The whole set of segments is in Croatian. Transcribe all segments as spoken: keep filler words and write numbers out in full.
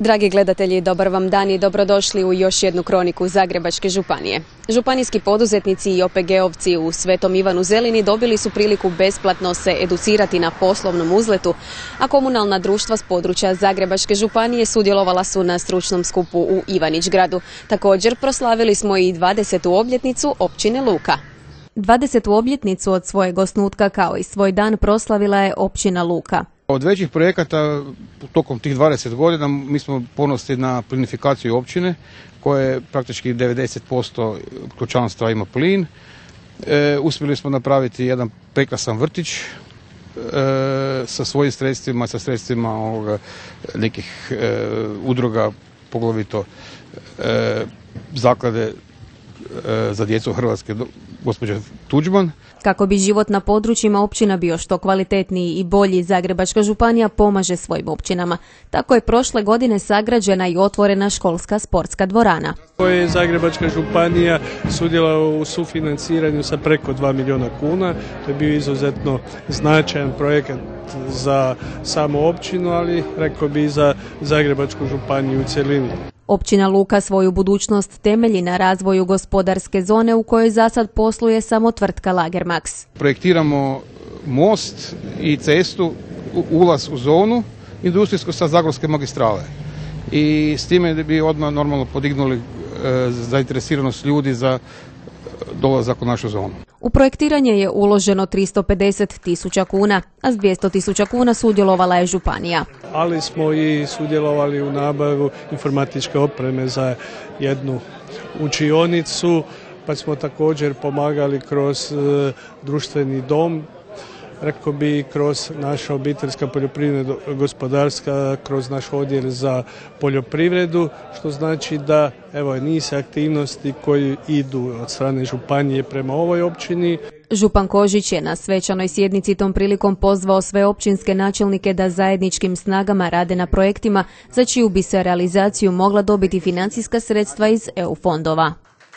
Dragi gledatelji, dobar vam dan i dobrodošli u još jednu kroniku Zagrebačke županije. Županijski poduzetnici i O P G-ovci u Svetom Ivanu Zelini dobili su priliku besplatno se educirati na poslovnom uzletu, a komunalna društva s područja Zagrebačke županije sudjelovala su na stručnom skupu u Ivanić-gradu. Također proslavili smo i dvadesetu obljetnicu općine Luka. dvadesetu obljetnicu od svojeg osnutka kao i svoj dan proslavila je općina Luka. Od većih projekata tokom tih dvadeset godina mi smo ponosni na plinifikaciju općine, koje praktički devedeset posto kućanstva ima plin. E, uspjeli smo napraviti jedan prekrasan vrtić e, sa svojim sredstvima, sa sredstvima ovoga, nekih e, udruga, poglavito e, zaklade e, za djecu Hrvatske, gospođa Tuđman. Kako bi život na područjima općina bio što kvalitetniji i bolji, Zagrebačka županija pomaže svojim općinama. Tako je prošle godine sagrađena i otvorena školska sportska dvorana. Je Zagrebačka županija sudjelovala u sufinanciranju sa preko dva milijuna kuna. To je bio izuzetno značajan projekat za samu općinu, ali rekao bi i za Zagrebačku županiju u cjelini. Općina Luka svoju budućnost temelji na razvoju gospodarske zone u kojoj za sad posluje samo tvrtka Lagermax. Projektiramo most i cestu, ulaz u zonu industrijsku sa Zagorske magistrale. I s time bi odmah normalno podignuli e, zainteresiranost ljudi za dolazak u našu zonu. U projektiranje je uloženo tristo pedeset tisuća kuna, a s dvjesto tisuća kuna sudjelovala je županija. Ali smo i sudjelovali u nabavu informatičke opreme za jednu učionicu, pa smo također pomagali kroz e, društveni dom, rekao bi kroz naša obiteljska poljoprivredna gospodarska, kroz naš odjel za poljoprivredu, što znači da evo niz aktivnosti koji idu od strane županije prema ovoj općini. Župan Kožić je na svečanoj sjednici tom prilikom pozvao sve općinske načelnike da zajedničkim snagama rade na projektima za čiju bi se realizaciju mogla dobiti financijska sredstva iz E U fondova.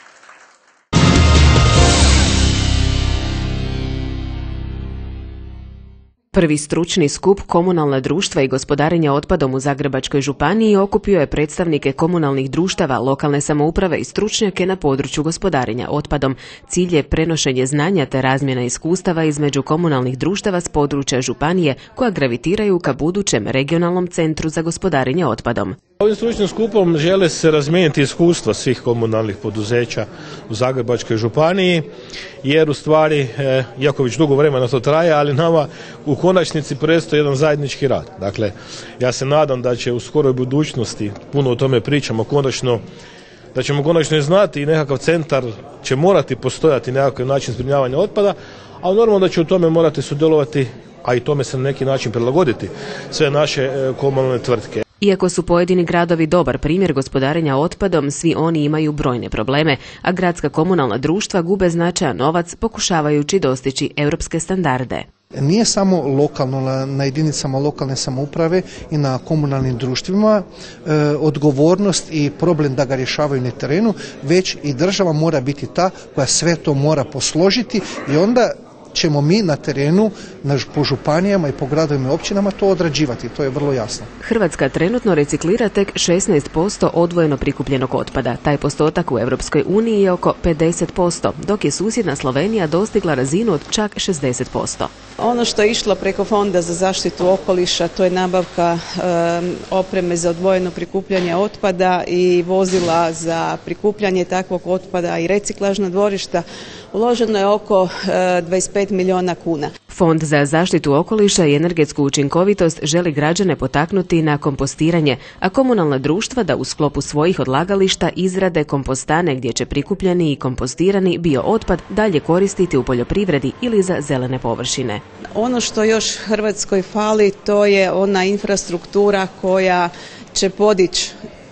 Prvi stručni skup komunalna društva i gospodarenja otpadom u Zagrebačkoj županiji okupio je predstavnike komunalnih društava, lokalne samouprave i stručnjake na području gospodarenja otpadom. Cilj je prenošenje znanja te razmjena iskustava između komunalnih društava s područja županije koja gravitiraju ka budućem regionalnom centru za gospodarenje otpadom. Ovim stručnim skupom žele se razmijeniti iskustva svih komunalnih poduzeća u Zagrebačkoj županiji, jer u stvari, e, iako već dugo vremena to traje, ali nama u konačnici predstoji jedan zajednički rad. Dakle, ja se nadam da će u skoroj budućnosti, puno o tome pričamo, konačno, da ćemo konačno znati i nekakav centar će morati postojati nekakav način zbrinjavanja otpada, ali normalno da će u tome morati sudjelovati, a i tome se na neki način prilagoditi sve naše e, komunalne tvrtke. Iako su pojedini gradovi dobar primjer gospodarenja otpadom, svi oni imaju brojne probleme, a gradska komunalna društva gube značajan novac pokušavajući dostići europske standarde. Nije samo lokalno, na jedinicama lokalne samouprave i na komunalnim društvima e, odgovornost i problem da ga rješavaju na terenu, već i država mora biti ta koja sve to mora posložiti i onda ćemo mi na terenu, na, po županijama i po gradovima i općinama to odrađivati, to je vrlo jasno. Hrvatska trenutno reciklira tek šesnaest posto odvojeno prikupljenog otpada. Taj postotak u Europskoj uniji je oko pedeset posto, dok je susjedna Slovenija dostigla razinu od čak šezdeset posto. Ono što je išlo preko Fonda za zaštitu okoliša, to je nabavka e, opreme za odvojeno prikupljanje otpada i vozila za prikupljanje takvog otpada i reciklažna dvorišta. Uloženo je oko e, dvadeset pet milijuna kuna. Fond za zaštitu okoliša i energetsku učinkovitost želi građane potaknuti na kompostiranje, a komunalna društva da u sklopu svojih odlagališta izrade kompostane gdje će prikupljeni i kompostirani biootpad dalje koristiti u poljoprivredi ili za zelene površine. Ono što još Hrvatskoj fali, to je ona infrastruktura koja će podići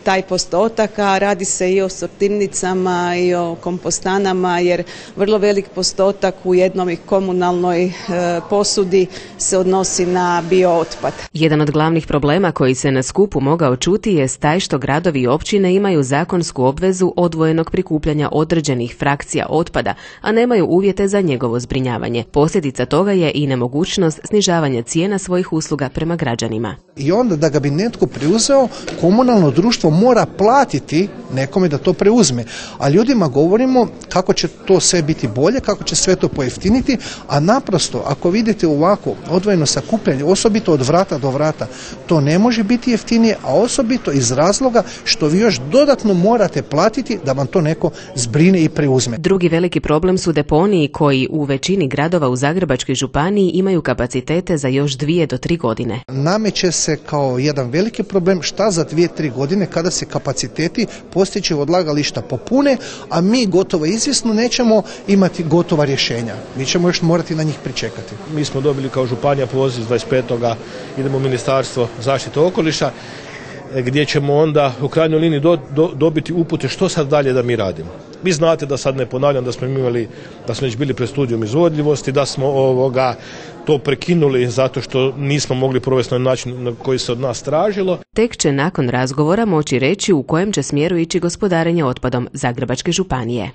taj postotak, a radi se i o sortirnicama i o kompostanama, jer vrlo velik postotak u jednoj komunalnoj posudi se odnosi na biootpad. Jedan od glavnih problema koji se na skupu mogao čuti je taj što gradovi i općine imaju zakonsku obvezu odvojenog prikupljanja određenih frakcija otpada, a nemaju uvjete za njegovo zbrinjavanje. Posljedica toga je i nemogućnost snižavanja cijena svojih usluga prema građanima. I onda da ga bi netko preuzeo, komunalno društvo mora platiti nekome da to preuzme. A ljudima govorimo kako će to sve biti bolje, kako će sve to pojeftiniti, a naprosto ako vidite ovako odvojeno sakupljanje, osobito od vrata do vrata, to ne može biti jeftinije, a osobito iz razloga što vi još dodatno morate platiti da vam to neko zbrine i preuzme. Drugi veliki problem su deponiji koji u većini gradova u Zagrebačkoj županiji imaju kapacitete za još dvije do tri godine. Nameće se kao jedan veliki problem šta za dvije, tri godine kada se kapaciteti postojećih odlagališta popune, a mi gotovo izvjesno nećemo imati gotova rješenja. Mi ćemo još morati na njih pričekati. Mi smo dobili kao županija poziv dvadeset petoga idemo u Ministarstvo zaštite okoliša, gdje ćemo onda u krajnjoj liniji do, do, dobiti upute što sad dalje da mi radimo. Vi znate, da sad ne ponavljam, da smo imali, da smo već bili pred studijom izvodljivosti, da smo ovoga to prekinuli zato što nismo mogli provesti na način na koji se od nas tražilo. Tek će nakon razgovora moći reći u kojem će smjeru ići gospodarenje otpadom Zagrebačke županije.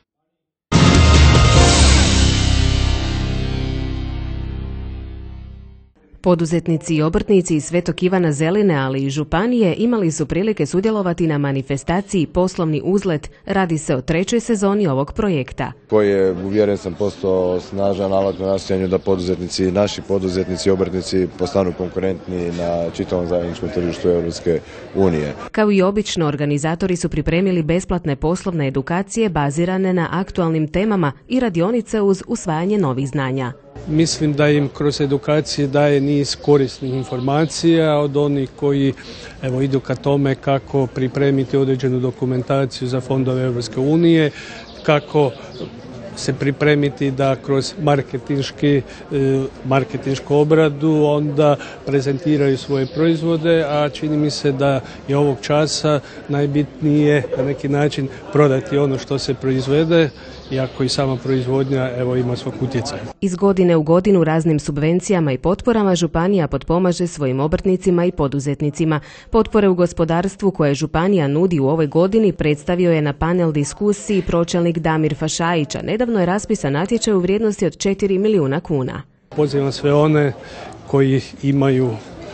Poduzetnici i obrtnici iz Svetog Ivana Zeline, ali i županije, imali su prilike sudjelovati na manifestaciji Poslovni uzlet. Radi se o trećoj sezoni ovog projekta. Koji je, uvjeren sam, postao snažan alat na nastojanju da poduzetnici, naši poduzetnici i obrtnici postanu konkurentni na čitavom zajedničkom tržištu Europske unije. Kao i obično, organizatori su pripremili besplatne poslovne edukacije bazirane na aktualnim temama i radionice uz usvajanje novih znanja. Mislim da im kroz edukacije daje niz korisnih informacija od onih koji evo, idu ka tome kako pripremiti određenu dokumentaciju za fondove Europske unije, kako se pripremiti da kroz marketinški, marketinšku obradu onda prezentiraju svoje proizvode, a čini mi se da je ovog časa najbitnije na neki način prodati ono što se proizvede, iako i sama proizvodnja evo, ima svog utjecaja. Iz godine u godinu raznim subvencijama i potporama županija potpomaže svojim obrtnicima i poduzetnicima. Potpore u gospodarstvu koje županija nudi u ovoj godini predstavio je na panel diskusiji pročelnik Damir Fašajić. Nedavno je raspisan natječaj u vrijednosti od četiri milijuna kuna. Pozivam sve one koji imaju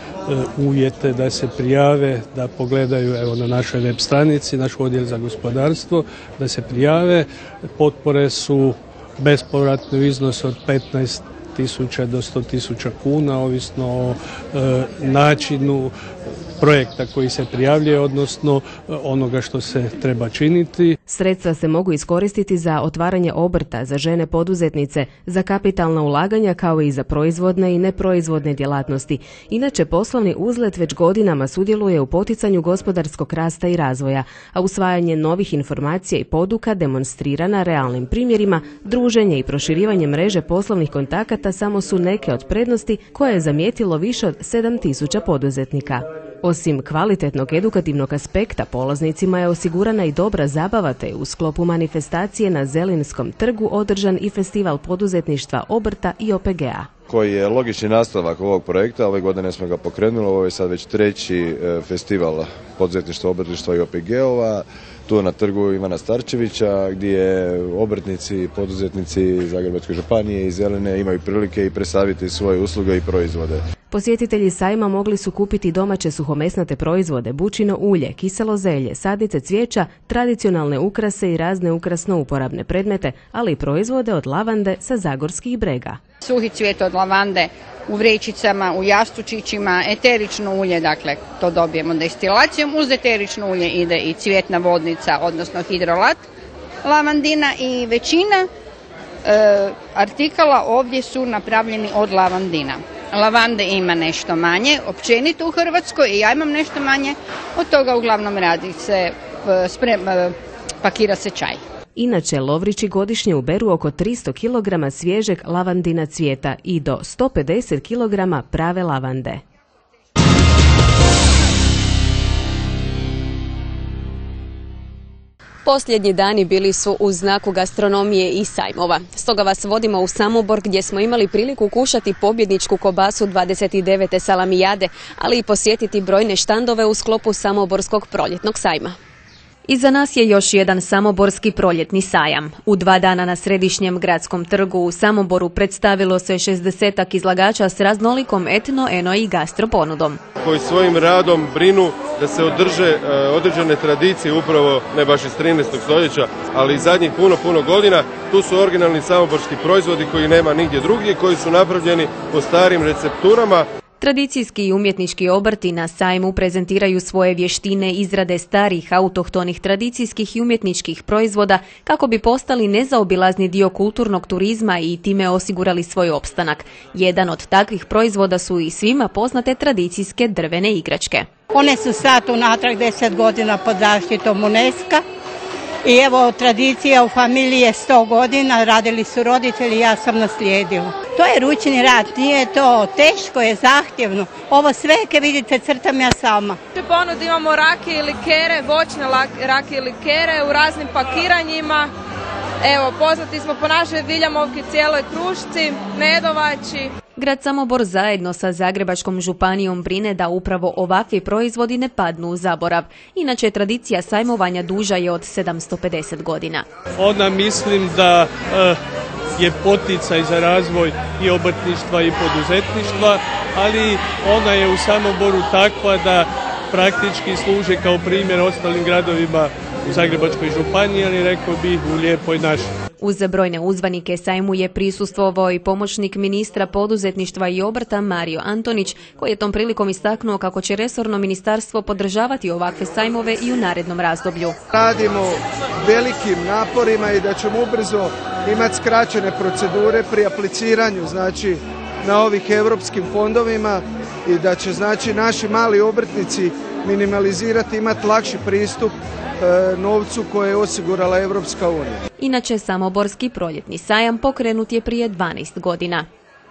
uvjete da se prijave, da pogledaju evo, na našoj web stranici, naš odjel za gospodarstvo, da se prijave. Potpore su bespovratne u iznosu od petnaest tisuća do sto tisuća kuna, ovisno o e, načinu projekta koji se prijavljuje, odnosno onoga što se treba činiti. Sredstva se mogu iskoristiti za otvaranje obrta, za žene poduzetnice, za kapitalna ulaganja kao i za proizvodne i neproizvodne djelatnosti. Inače, poslovni uzlet već godinama sudjeluje u poticanju gospodarskog rasta i razvoja, a usvajanje novih informacija i poduka demonstrira na realnim primjerima, druženje i proširivanje mreže poslovnih kontakata samo su neke od prednosti koje je zamijetilo više od sedam tisuća poduzetnika. Osim kvalitetnog edukativnog aspekta, polaznicima je osigurana i dobra zabava, te u sklopu manifestacije na Zelinskom trgu održan i festival poduzetništva, obrta i O P G-a. Koji je logični nastavak ovog projekta, ove godine smo ga pokrenuli, ovo je sad već treći festival poduzetništva, obrtništva i O P G-ova, tu na trgu Ivana Starčevića, gdje obrtnici, poduzetnici Zagrebačke županije i Zeline imaju prilike i predstaviti svoje usluge i proizvode. Posjetitelji sajma mogli su kupiti domaće suhomesnate proizvode, bučino ulje, kiselo zelje, sadnice cvijeća, tradicionalne ukrase i razne ukrasno uporabne predmete, ali i proizvode od lavande sa zagorskih brega. Suhi cvijet od lavande u vrećicama, u jastučićima, eterično ulje, dakle to dobijemo destilacijom, uz eterično ulje ide i cvjetna vodnica, odnosno hidrolat lavandina, i većina e, artikala ovdje su napravljeni od lavandina. Lavande ima nešto manje, općenito u Hrvatskoj, i ja imam nešto manje, od toga uglavnom radi se, sprem, pakira se čaj. Inače, Lovrići godišnje uberu oko tristo kilograma svježeg lavandina cvijeta i do sto pedeset kilograma prave lavande. Posljednji dani bili su u znaku gastronomije i sajmova. Stoga vas vodimo u Samobor gdje smo imali priliku kušati pobjedničku kobasu dvadeset devete salamijade, ali i posjetiti brojne štandove u sklopu Samoborskog proljetnog sajma. Iza nas je još jedan samoborski proljetni sajam. U dva dana na središnjem gradskom trgu u Samoboru predstavilo se šezdesetak izlagača s raznolikom etno, eno i gastro ponudom. Koji svojim radom brinu da se održe e, određene tradicije, upravo ne baš iz trinaestog stoljeća, ali i zadnjih puno, puno godina. Tu su originalni samoborski proizvodi koji nema nigdje drugdje, koji su napravljeni po starim recepturama. Tradicijski i umjetnički obrti na sajmu prezentiraju svoje vještine izrade starih autohtonih tradicijskih i umjetničkih proizvoda kako bi postali nezaobilazni dio kulturnog turizma i time osigurali svoj opstanak. Jedan od takvih proizvoda su i svima poznate tradicijske drvene igračke. One su sad unatrag deset godina pod zaštitom UNESCO-a i evo tradicija u familiji je sto godina, radili su roditelji, ja sam naslijedila. To je ručni rad, nije to teško, je zahtjevno. Ovo sve kad vidite crtam ja sama. U ponudi imamo rakije i likere, voćne rakije i likere u raznim pakiranjima. Evo, poznati smo po našoj Viljamovki, cijeloj Krušci, Medovači. Grad Samobor zajedno sa Zagrebačkom županijom brine da upravo ovakvi proizvodi ne padnu u zaborav. Inače, tradicija sajmovanja duža je od sedamsto pedeset godina. Ona mislim da uh, je poticaj za razvoj i obrtništva i poduzetništva, ali ona je u Samoboru takva da praktički služi kao primjer ostalim gradovima u Zagrebačkoj županiji, ali rekao bih u lijepoj našoj. Uz brojne uzvanike sajmu je prisustvovao i pomoćnik ministra poduzetništva i obrta Mario Antonić, koji je tom prilikom istaknuo kako će resorno ministarstvo podržavati ovakve sajmove i u narednom razdoblju. Radimo velikim naporima i da ćemo ubrzo imati skraćene procedure pri apliciranju, znači na ovih europskim fondovima, i da će znači naši mali obrtnici minimalizirati, imati lakši pristup e, novcu koje je osigurala Europska unija. Inače, Samoborski proljetni sajam pokrenut je prije dvanaest godina.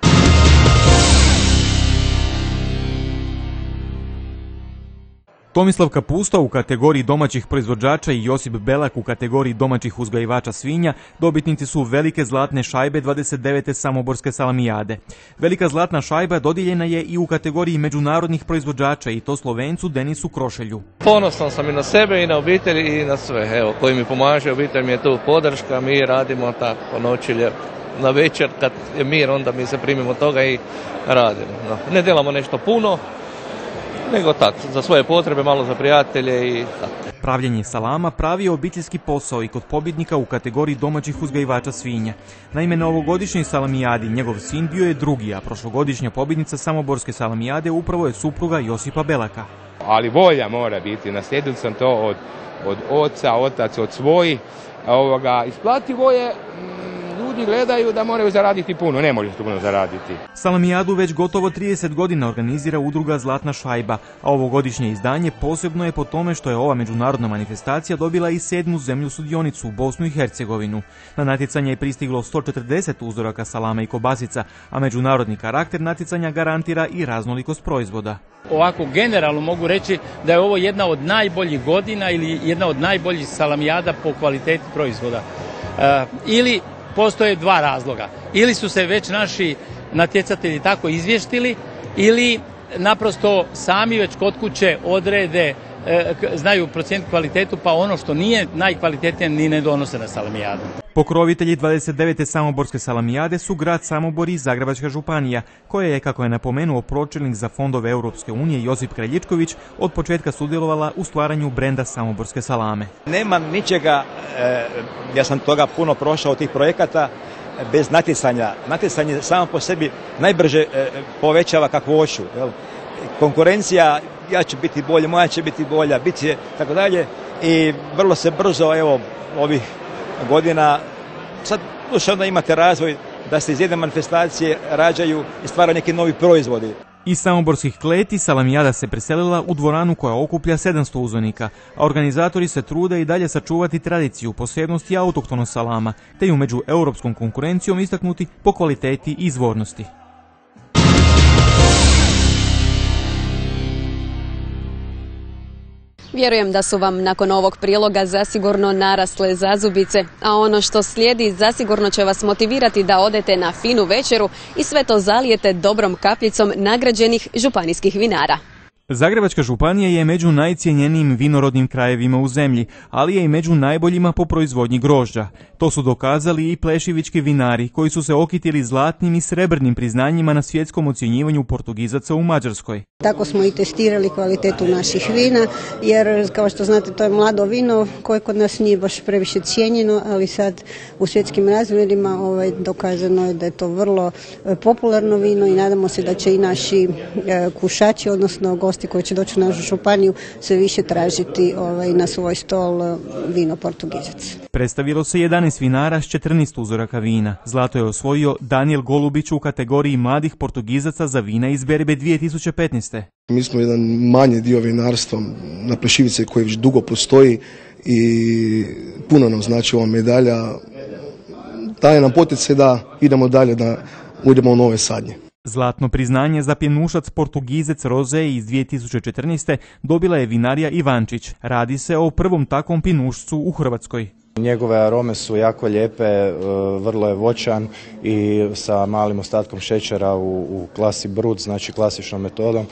Tomislav Kapusta u kategoriji domaćih proizvođača i Josip Belak u kategoriji domaćih uzgajivača svinja dobitnici su velike zlatne šajbe dvadeset devete Samoborske salamijade. Velika zlatna šajba dodijeljena je i u kategoriji međunarodnih proizvođača, i to Slovencu Denisu Krošelju. Ponosan sam i na sebe i na obitelj i na sve, evo, koji mi pomaže, obitelj mi je tu podrška, mi radimo tako noćilje. Na večer kad je mir, onda mi se primimo toga i radimo. No, ne delamo nešto puno, nego tako, za svoje potrebe, malo za prijatelje i tako. Pravljenje salama pravi je obiteljski posao i kod pobjednika u kategoriji domaćih uzgajivača svinja. Naime, na ovogodišnjoj salamijadi njegov sin bio je drugi, a prošlogodišnja pobjednica Samoborske salamijade upravo je supruga Josipa Belaka. Ali volja mora biti, naslijedio sam to od, od oca, otac od svojih. Ovoga, isplativo je, ljudi gledaju da moraju zaraditi puno, ne može puno zaraditi. Salamijadu već gotovo trideset godina organizira udruga Zlatna šajba, a ovogodišnje izdanje posebno je po tome što je ova međunarodna manifestacija dobila i sedmu zemlju sudionicu, Bosnu i Hercegovinu. Na natjecanje je pristiglo sto četrdeset uzoraka salame i kobasica, a međunarodni karakter natjecanja garantira i raznolikost proizvoda. Ovako generalno mogu reći da je ovo jedna od najboljih godina ili jedna od najboljih salamijada po kvaliteti proizvoda. E, ili postoje dva razloga. Ili su se već naši natjecatelji tako izvještili, ili naprosto sami već kod kuće odrede, e, znaju procijeniti kvalitetu, pa ono što nije najkvalitetnije ni ne donose na salamijadu. Pokrovitelji dvadeset devete Samoborske salamijade su grad Samobor i Zagrebačka županija, koja je, kako je napomenuo pročelnik za fondove Europske unije Josip Kraljičković, od početka sudjelovala u stvaranju brenda Samoborske salame. Nema ničega, e, ja sam toga puno prošao tih projekata, bez natjecanja. Natjecanje samo po sebi najbrže e, povećava kakvoću. Jel? Konkurencija, ja ću biti bolje, moja će biti bolja, bit će tako dalje, i vrlo se brzo, evo, ovih godina, sad onda imate razvoj da se iz jedne manifestacije rađaju i stvaraju neki novi proizvodi. Iz samoborskih kleti salamijada se preselila u dvoranu koja okuplja sedamsto uzvanika, a organizatori se trude i dalje sačuvati tradiciju, posebnosti autohtonog salama, te ju među europskom konkurencijom istaknuti po kvaliteti i izvornosti. Vjerujem da su vam nakon ovog priloga zasigurno narasle zazubice, a ono što slijedi zasigurno će vas motivirati da odete na finu večeru i sve to zalijete dobrom kapljicom nagrađenih županijskih vinara. Zagrebačka županija je među najcijenjenijim vinorodnim krajevima u zemlji, ali je i među najboljima po proizvodnji grožđa. To su dokazali i plešivički vinari koji su se okitili zlatnim i srebrnim priznanjima na svjetskom ocjenjivanju Portugizaca u Mađarskoj. Tako smo i testirali kvalitetu naših vina, jer kao što znate to je mlado vino koje kod nas nije baš previše cijenjeno, ali sad u svjetskim razmjerima ovaj, dokazano je da je to vrlo popularno vino i nadamo se da će i naši e, kušači, odnosno gosti koji će doći u našu županiju, sve više tražiti ovaj, na svoj stol vino Portugizac. Predstavilo se jedanaest vinara s četrnaest uzoraka vina. Zlato je osvojio Daniel Golubić u kategoriji mladih Portugizaca za vina iz berbe dvije tisuće petnaeste. Mi smo jedan manji dio vinarstva na Plešivici koji već dugo postoji i puno nam znači ova medalja. Daje nam poticaj da idemo dalje, da idemo u nove sadnje. Zlatno priznanje za pjenušac Portugizec Roze iz dvije tisuće četrnaeste dobila je vinarija Ivančić. Radi se o prvom takvom pjenušcu u Hrvatskoj. Njegove arome su jako lijepe, vrlo je voćan i sa malim ostatkom šećera u, u klasi brut, znači klasičnom metodom.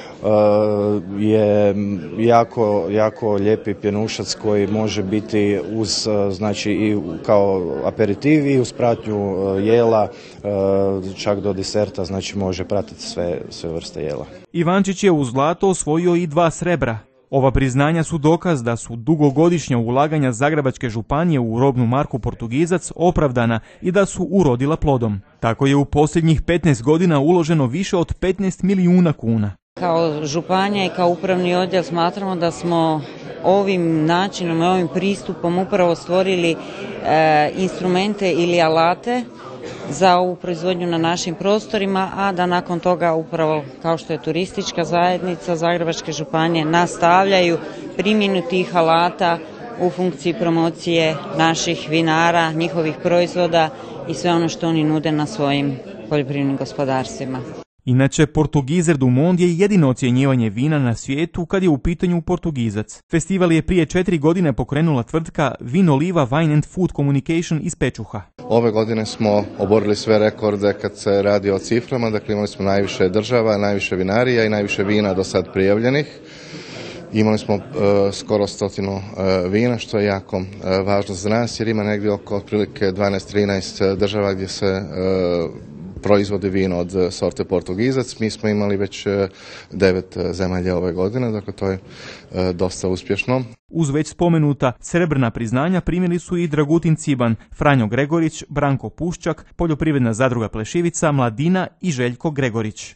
Je jako, jako lijepi pjenušac koji može biti uz, znači i kao aperitiv i uz pratnju jela, čak do deserta, znači može pratiti sve, sve vrste jela. Ivančić je uz zlato osvojio i dva srebra. Ova priznanja su dokaz da su dugogodišnja ulaganja Zagrebačke županije u robnu marku Portugizac opravdana i da su urodila plodom. Tako je u posljednjih petnaest godina uloženo više od petnaest milijuna kuna. Kao županija i kao upravni odjel smatramo da smo ovim načinom i ovim pristupom upravo stvorili e, instrumente ili alate za ovu proizvodnju na našim prostorima, a da nakon toga upravo kao što je turistička zajednica Zagrebačke županije nastavljaju primjenu tih alata u funkciji promocije naših vinara, njihovih proizvoda i sve ono što oni nude na svojim poljoprivrednim gospodarstvima. Inače, Portugizer du Monde je jedino ocjenjivanje vina na svijetu kad je u pitanju Portugizac. Festival je prije četiri godine pokrenula tvrtka Vinoliva Wine and Food Communication iz Pečuha. Ove godine smo oborili sve rekorde kad se radi o ciframa, dakle imali smo najviše država, najviše vinarija i najviše vina do sad prijavljenih. Imali smo uh, skoro stotinu uh, vina, što je jako uh, važno za nas, jer ima negdje oko otprilike dvanaest trinaest država gdje se uh, proizvodi vino od sorte Portugizac. Mi smo imali već devet zemalja ove godine, dakle to je dosta uspješno. Uz već spomenuta srebrna priznanja primili su i Dragutin Ciban, Franjo Gregorić, Branko Puščak, Poljoprivredna zadruga Plešivica, Mladina i Željko Gregorić.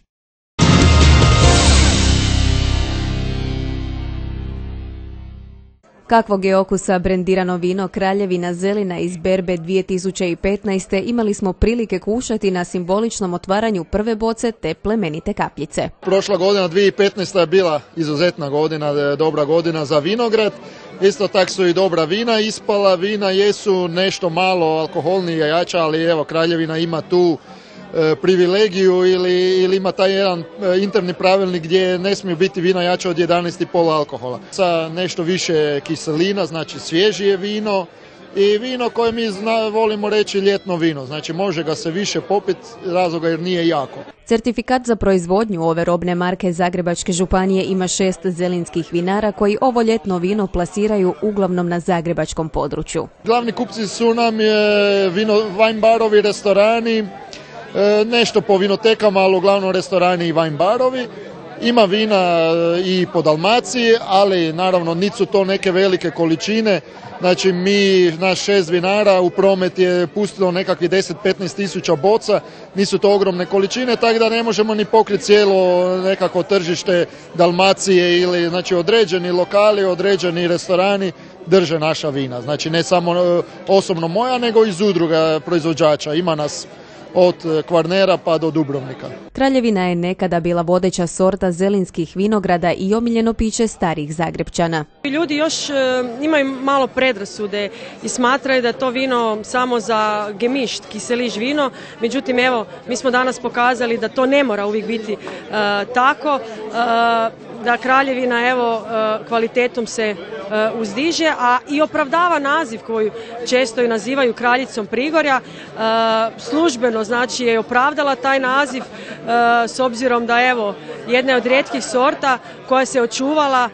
Kakvog je okusa brendirano vino Kraljevina Zelina iz berbe dvije tisuće petnaeste imali smo prilike kušati na simboličnom otvaranju prve boce te plemenite kapljice. Prošla godina dvije tisuće petnaesta je bila izuzetna godina, dobra godina za vinograd. Isto tako su i dobra vina ispala, vina jesu nešto malo alkoholnije, jača, ali evo Kraljevina ima tu privilegiju ili, ili ima taj jedan interni pravilnik gdje ne smiju biti vina jača od jedanaest i pol alkohola. Sa nešto više kiselina, znači svježije vino i vino koje mi zna, volimo reći ljetno vino, znači može ga se više popiti razloga jer nije jako. Certifikat za proizvodnju ove robne marke Zagrebačke županije ima šest zelinskih vinara koji ovo ljetno vino plasiraju uglavnom na zagrebačkom području. Glavni kupci su nam je vino, wine barovi, restorani, nešto po vinotekama, ali uglavnom restorani i wine barovi. Ima vina i po Dalmaciji, ali naravno nisu to neke velike količine. Znači mi, naš šest vinara u promet je pustilo nekakvih deset do petnaest tisuća boca, nisu to ogromne količine, tako da ne možemo ni pokriti cijelo nekako tržište Dalmacije ili znači određeni lokali, određeni restorani drže naša vina. Znači ne samo osobno moja, nego iz udruga proizvođača. Ima nas od Kvarnera pa do Dubrovnika. Kraljevina je nekada bila vodeća sorta zelinskih vinograda i omiljeno piće starih Zagrepčana. Ljudi još e, imaju malo predrasude i smatraju da to vino samo za gemišt, kiseliš vino, međutim evo mi smo danas pokazali da to ne mora uvijek biti e, tako. E, da Kraljevina evo kvalitetom se uzdiže, a i opravdava naziv koju često i nazivaju kraljicom Prigorja. Službeno znači je opravdala taj naziv s obzirom da evo jedna od rijetkih sorta koja se očuvala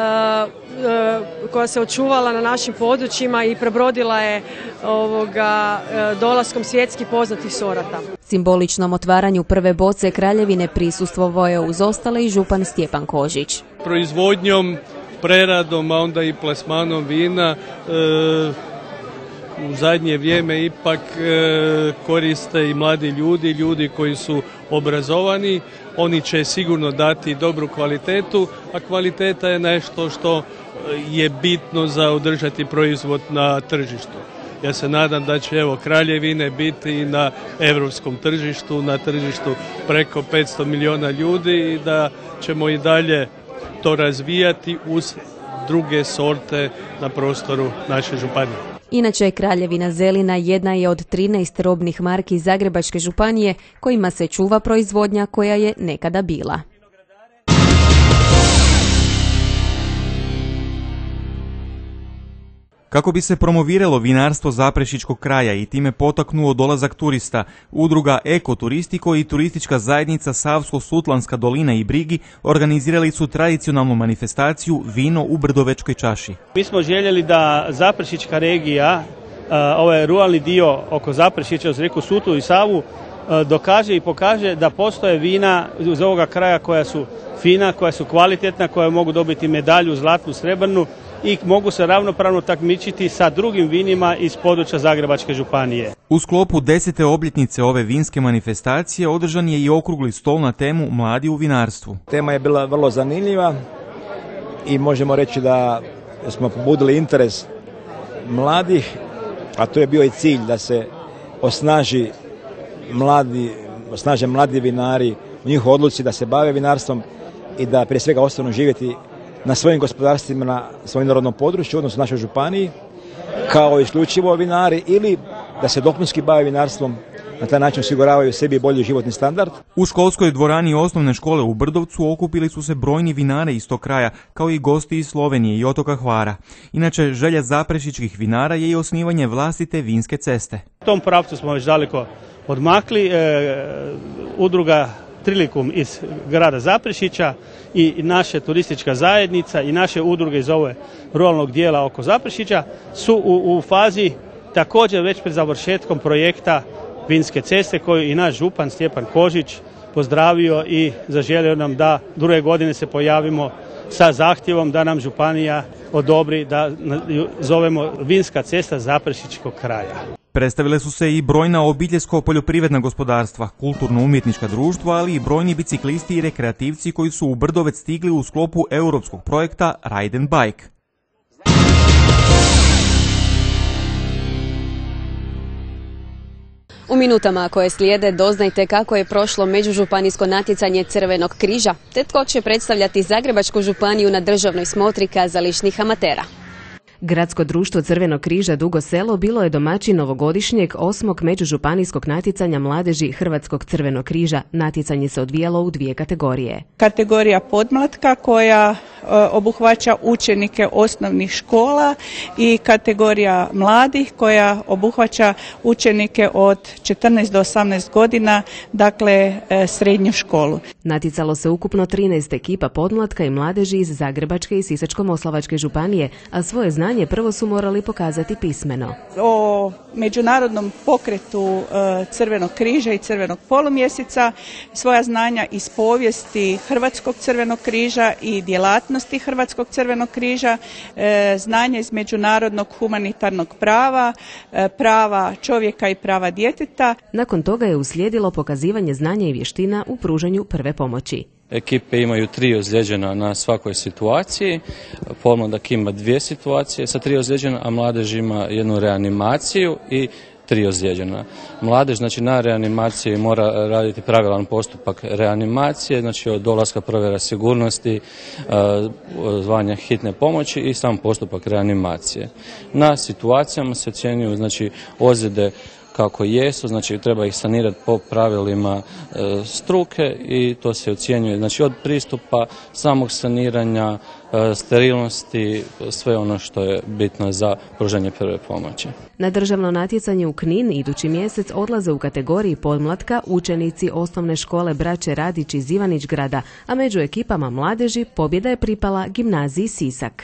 koja se očuvala na našim područjima i prebrodila je ovoga dolaskom svjetski poznatih sorata. Simboličnom otvaranju prve boce Kraljevine prisustvovao je uz ostale i župan Stjepan Kožić. Proizvodnjom, preradom, a onda i plasmanom vina e, u zadnje vrijeme ipak e, koriste i mladi ljudi, ljudi koji su obrazovani. Oni će sigurno dati dobru kvalitetu, a kvaliteta je nešto što je bitno za održati proizvod na tržištu. Ja se nadam da će evo Kraljevine biti na europskom tržištu, na tržištu preko petsto milijuna ljudi i da ćemo i dalje to razvijati uz druge sorte na prostoru naše županije. Inače je Kraljevina Zelina jedna je od trinaest robnih marki Zagrebačke županije kojima se čuva proizvodnja koja je nekada bila. Kako bi se promoviralo vinarstvo Zaprešićkog kraja i time potaknuo dolazak turista, udruga Ekoturistiko i turistička zajednica Savsko-Sutlanska dolina i Brigi organizirali su tradicionalnu manifestaciju Vino u Brdovečkoj čaši. Mi smo željeli da Zaprešićka regija, ovaj ruralni dio oko Zaprešića uz rijeku Sutlu i Savu, dokaže i pokaže da postoje vina iz ovoga kraja koja su fina, koja su kvalitetna, koja mogu dobiti medalju zlatnu, srebrnu i mogu se ravnopravno takmičiti sa drugim vinima iz područja Zagrebačke županije. U sklopu desete obljetnice ove vinske manifestacije održan je i okrugli stol na temu Mladi u vinarstvu. Tema je bila vrlo zanimljiva i možemo reći da smo pobudili interes mladih, a to je bio i cilj da se osnaži mladi, osnaže mladi vinari u njihovoj odluci da se bave vinarstvom i da prije svega ostanu živjeti na svojim gospodarstvima, na svojim narodnom području, odnosno našoj županiji, kao isključivo vinari ili da se dopunski bave vinarstvom, na taj način osiguravaju sebi bolji životni standard. U školskoj dvorani osnovne škole u Brdovcu okupili su se brojni vinare iz tog kraja, kao i gosti iz Slovenije i otoka Hvara. Inače, želja zaprešićkih vinara je i osnivanje vlastite vinske ceste. U tom pravcu smo već daleko odmakli. E, udruga Trilikum iz grada Zaprešića i naša turistička zajednica i naše udruge iz ove ruralnog dijela oko Zaprešića su u, u fazi također već pred završetkom projekta vinske ceste koju i naš župan Stjepan Kožić pozdravio i zaželio nam da druge godine se pojavimo sa zahtjevom da nam županija odobri da zovemo vinska cesta Zaprešićkog kraja. Predstavile su se i brojna obiteljsko-poljoprivredna gospodarstva, kulturno-umjetnička društva, ali i brojni biciklisti i rekreativci koji su u Brdovec stigli u sklopu europskog projekta Ride and Bike. U minutama koje slijede doznajte kako je prošlo međužupanijsko natjecanje Crvenog križa, te tko će predstavljati Zagrebačku županiju na državnoj smotri kazališnih amatera. Gradsko društvo Crvenog križa Dugo Selo bilo je domaćin novogodišnjeg osmog međužupanijskog natjecanja mladeži Hrvatskog Crvenog križa. Natjecanje se odvijalo u dvije kategorije. Kategorija podmlatka koja e, obuhvaća učenike osnovnih škola i kategorija mladih koja obuhvaća učenike od četrnaest do osamnaest godina, dakle e, srednju školu. Natjecalo se ukupno trinaest ekipa podmlatka i mladeži iz Zagrebačke i Sisačko-moslavačke županije, a svoje znanje prvo su morali pokazati pismeno. O međunarodnom pokretu Crvenog križa i Crvenog polumjeseca, svoja znanja iz povijesti Hrvatskog Crvenog križa i djelatnosti Hrvatskog Crvenog križa, znanja iz međunarodnog humanitarnog prava, prava čovjeka i prava djeteta. Nakon toga je uslijedilo pokazivanje znanja i vještina u pružanju prve pomoći. Ekipe imaju tri ozlijeđena na svakoj situaciji, podmladak ima dvije situacije sa tri ozlijeđena, a mladež ima jednu reanimaciju i tri ozlijeđena. Mladež, znači na reanimaciji mora raditi pravilan postupak reanimacije, znači od dolaska provjera sigurnosti, zvanja hitne pomoći i sam postupak reanimacije. Na situacijama se ocjenjuju znači ozljede kako jesu, znači treba ih sanirati po pravilima e, struke i to se ocjenjuje, znači od pristupa, samog saniranja, e, sterilnosti, sve ono što je bitno za pružanje prve pomoći. Na državno natjecanje u Knin idući mjesec odlaze u kategoriji podmlatka učenici osnovne škole Braće Radić iz Ivanić-grada, a među ekipama mladeži pobjeda je pripala gimnaziji Sisak.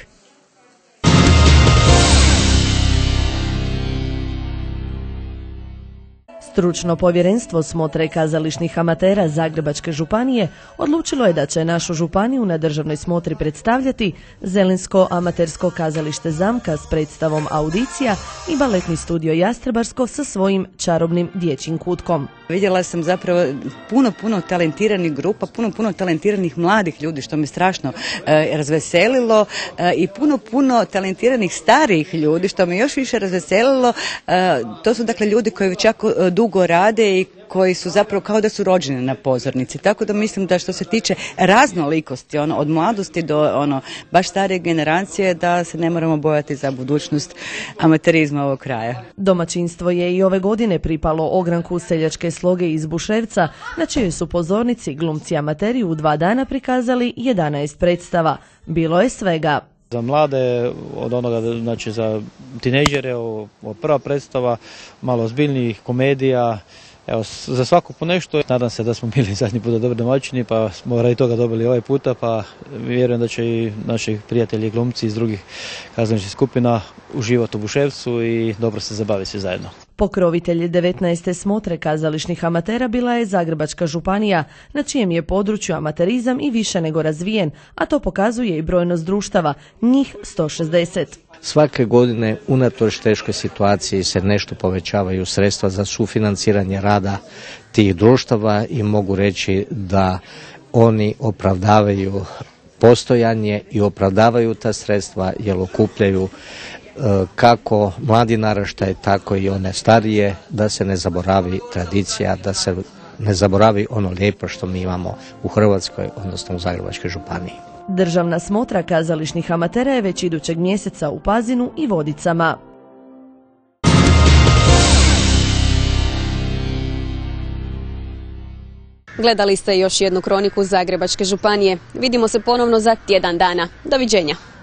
Stručno povjerenstvo smotre kazališnih amatera Zagrebačke županije odlučilo je da će našu županiju na državnoj smotri predstavljati Zelinsko amatersko kazalište Zamka s predstavom Audicija i baletni studio Jastrebarsko sa svojim čarobnim dječjim kutkom. Vidjela sam zapravo puno, puno talentiranih grupa, puno, puno talentiranih mladih ljudi, što me strašno e, razveselilo e, i puno, puno talentiranih starijih ljudi, što me još više razveselilo. E, to su dakle ljudi koji već jako dugo rade i koji su zapravo kao da su rođeni na pozornici. Tako da mislim da što se tiče raznolikosti, ono, od mladosti do ono, baš starije generacije, da se ne moramo bojati za budućnost amaterizma ovog kraja. Domaćinstvo je i ove godine pripalo ogranku seljačke sloge iz Buševca, na čijoj su pozornici glumci amateri u dva dana prikazali jedanaest predstava. Bilo je svega. Za mlade, od onoga, znači za tinejdžere, prva predstava, malo ozbiljnijih komedija, evo, za svaku po nešto. Nadam se da smo bili zadnji puta dobri domaćini, pa smo radi toga dobili ovaj puta, pa vjerujem da će i naši prijatelji glumci iz drugih kazališnih skupina uživati u Buševcu i dobro se zabaviti svi zajedno. Pokrovitelj devetnaeste smotre kazališnih amatera bila je Zagrebačka županija, na čijem je području amaterizam i više nego razvijen, a to pokazuje i brojnost društava, njih sto šezdeset. Svake godine, unatoč teškoj situaciji, se nešto povećavaju sredstva za sufinanciranje rada tih društava i mogu reći da oni opravdavaju postojanje i opravdavaju ta sredstva jer okupljaju kako mladi naraštaj, tako i one starije, da se ne zaboravi tradicija, da se ne zaboravi ono lijepo što mi imamo u Hrvatskoj, odnosno u Zagrebačkoj županiji. Državna smotra kazališnih amatera je već idućeg mjeseca u Pazinu i Vodicama. Gledali ste još jednu kroniku Zagrebačke županije. Vidimo se ponovno za tjedan dana. Doviđenja.